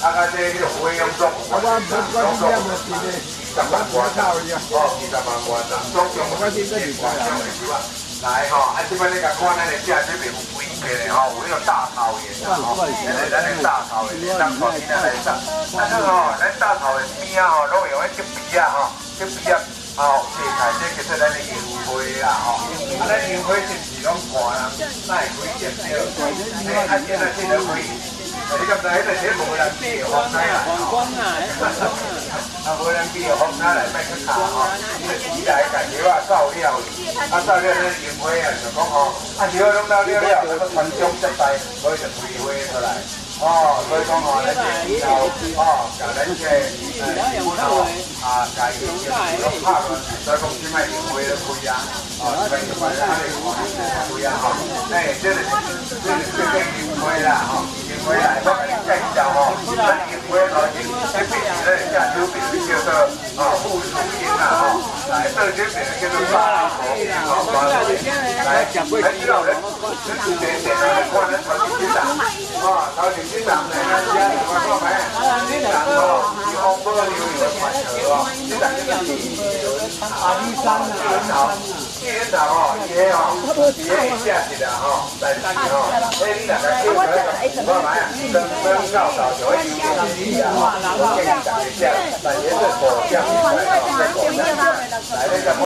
啊，这迄个费用总总总20万块啦，哦，20万块啦，总共1000块种的树啊。来吼，啊，即摆你甲看咱的价这边有几片的吼，有迄个大草原啦吼，咱的大草原，咱靠边仔来上。但是吼，咱大草原边啊吼，拢用迄竹皮啊吼，竹皮啊吼，切开这叫做咱的油花啦吼。啊，咱油花是不是拢寒人，哪会可以见着？啊，现在这个可以。你咁睇，你睇無人機學曬嚟，啊無人機學曬嚟咩去查吼？呢個紙來家己話造料，啊造料咧煙花啊，就講吼，啊如果攏到了了，咁個群眾出嚟，所以就開花出來。哦，所以講吼，咱以後哦，就咱即係哦啊，家己就攏拍落，所以講即賣煙花咧開啊，哦，即賣煙花咧開啊吼，誒，這個煙花啦吼。回來，我給你介紹吼，咱煙花頭前這邊咧下手邊叫做附屬型啊吼，來這邊叫做沙頭型吼，沙頭型，來，咱知道咧，這是點點啊？你看咱頭前這檔，哦，頭前這檔咧，咱家裡我講咩？這檔吼，以後不能有傳承哦，這檔叫做第一頭哦，嘢哦，嘢下去啦吼，來三年吼，誒你大家叫佢個，我買啊，登高潮就會有點低啊，我建議大家，但也是果醬，在果醬，來那個。